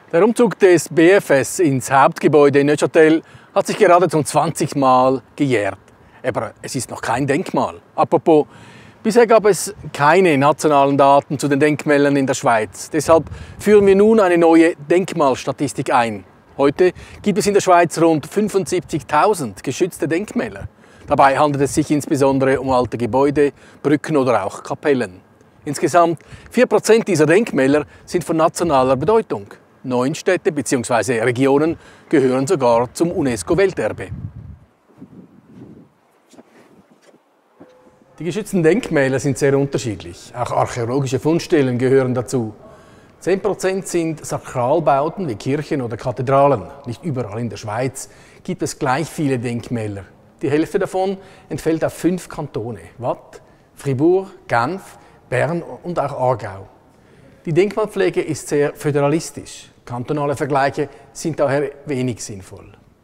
Der Umzug des BFS ins Hauptgebäude in Neuchâtel hat sich gerade zum 20. Mal gejährt. Aber es ist noch kein Denkmal. Apropos, bisher gab es keine nationalen Daten zu den Denkmälern in der Schweiz. Deshalb führen wir nun eine neue Denkmalstatistik ein. Heute gibt es in der Schweiz rund 75.000 geschützte Denkmäler. Dabei handelt es sich insbesondere um alte Gebäude, Brücken oder auch Kapellen. Insgesamt 4% dieser Denkmäler sind von nationaler Bedeutung. 9 Städte bzw. Regionen gehören sogar zum UNESCO-Welterbe. Die geschützten Denkmäler sind sehr unterschiedlich. Auch archäologische Fundstellen gehören dazu. 10% sind Sakralbauten wie Kirchen oder Kathedralen. Nicht überall in der Schweiz gibt es gleich viele Denkmäler. Die Hälfte davon entfällt auf 5 Kantone: Waadt, Fribourg, Genf, Bern und auch Aargau. Die Denkmalpflege ist sehr föderalistisch. Kantonale Vergleiche sind daher wenig sinnvoll.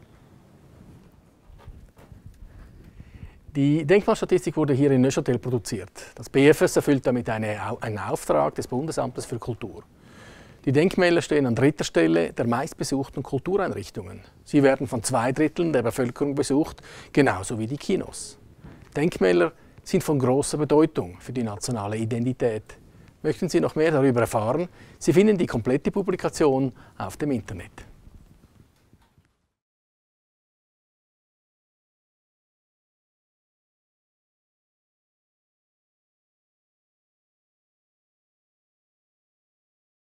Die Denkmalstatistik wurde hier in Neuchâtel produziert. Das BFS erfüllt damit einen Auftrag des Bundesamtes für Kultur. Die Denkmäler stehen an 3. Stelle der meistbesuchten Kultureinrichtungen. Sie werden von 2/3 der Bevölkerung besucht, genauso wie die Kinos. Denkmäler sind von großer Bedeutung für die nationale Identität. Möchten Sie noch mehr darüber erfahren? Sie finden die komplette Publikation auf dem Internet.